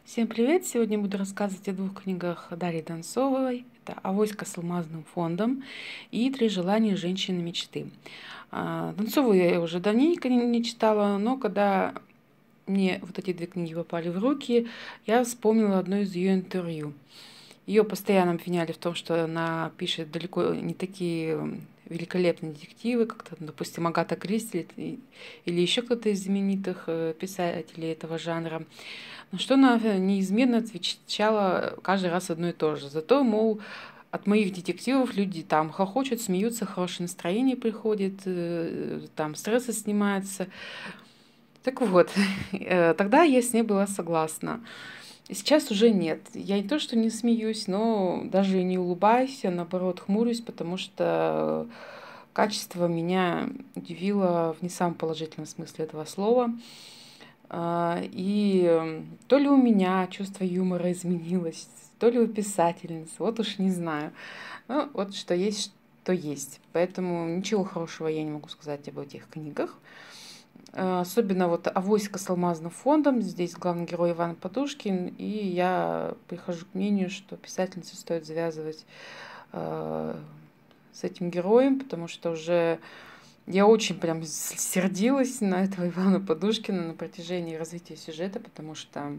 Всем привет! Сегодня буду рассказывать о двух книгах Дарьи Донцовой. Это «Авоська с алмазным фондом» и «Три желания женщины мечты». Донцову я уже давненько не читала, но когда мне вот эти две книги попали в руки, я вспомнила одно из ее интервью. Ее постоянно обвиняли в том, что она пишет далеко не такие великолепные детективы, как, допустим, Агата Кристи или еще кто-то из знаменитых писателей этого жанра. На что она неизменно отвечала каждый раз одно и то же. Зато, мол, от моих детективов люди там хохочут, смеются, хорошее настроение приходит, там стрессы снимаются. Так вот, тогда я с ней была согласна. Сейчас уже нет. Я не то, что не смеюсь, но даже и не улыбаюсь, а наоборот хмурюсь, потому что качество меня удивило в не самом положительном смысле этого слова. То ли у меня чувство юмора изменилось, то ли у писательницы, вот уж не знаю. Ну, вот что есть, то есть. Поэтому ничего хорошего я не могу сказать об этих книгах. Особенно вот «Авоська с алмазным фондом». Здесь главный герой Иван Подушкин. И я прихожу к мнению, что писательнице стоит завязывать с этим героем, потому что уже я очень прям сердилась на этого Ивана Подушкина на протяжении развития сюжета, потому что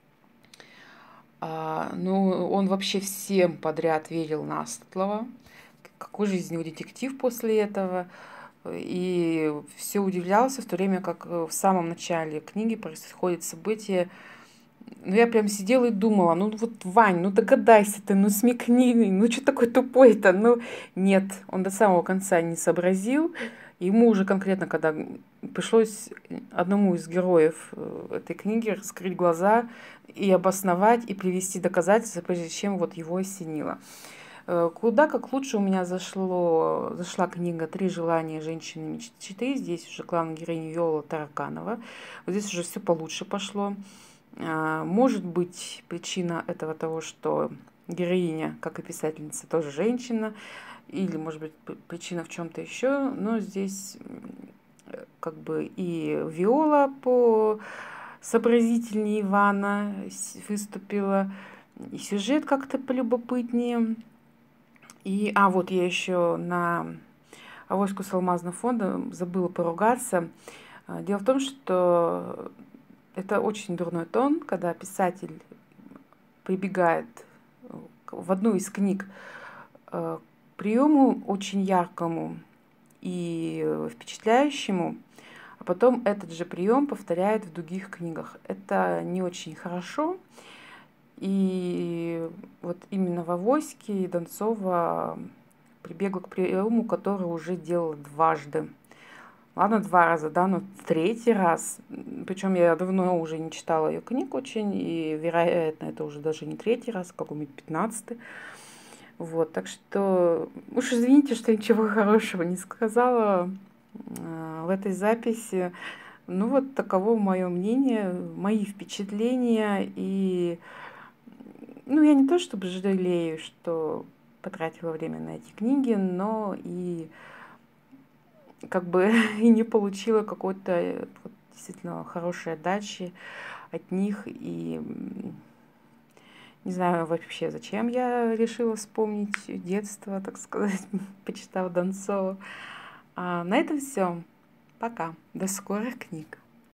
он вообще всем подряд верил на слово. Какой же из него детектив после этого? И все удивлялся, в то время как в самом начале книги происходит событие. Ну, я прям сидела и думала, ну вот, Вань, ну догадайся ты, ну смекни, ну что такой тупой-то? Ну, нет, он до самого конца не сообразил. Ему уже конкретно, когда пришлось одному из героев этой книги раскрыть глаза и обосновать, и привести доказательства, прежде чем вот его осенило. Куда как лучше у меня зашла книга «Три желания женщины мечты». Здесь уже главная героиня Виола Тараканова. Вот здесь уже все получше пошло. Может быть, причина этого того, что героиня, как и писательница, тоже женщина, или, может быть, причина в чем-то еще, но здесь как бы и Виола по сообразительнее Ивана выступила, и сюжет как-то полюбопытнее. Вот я еще на «Авоську с алмазным фондом» забыла поругаться. Дело в том, что это очень дурной тон, когда писатель прибегает в одну из книг к приему очень яркому и впечатляющему, а потом этот же прием повторяет в других книгах. Это не очень хорошо. И вот именно в «Авоське» Донцова прибегла к приему, который уже делала дважды. Ладно, 2 раза, да, но 3-й раз. Причем я давно уже не читала ее книг очень, и, вероятно, это уже даже не 3-й раз, а какой-нибудь 15-й. Вот, так что уж извините, что ничего хорошего не сказала в этой записи. Ну вот таково мое мнение, мои впечатления. Я не то чтобы жалею, что потратила время на эти книги, но и как бы и не получила какой-то действительно хорошей отдачи от них. И не знаю вообще, зачем я решила вспомнить детство, так сказать, почитав Донцова. На этом все. Пока. До скорых книг.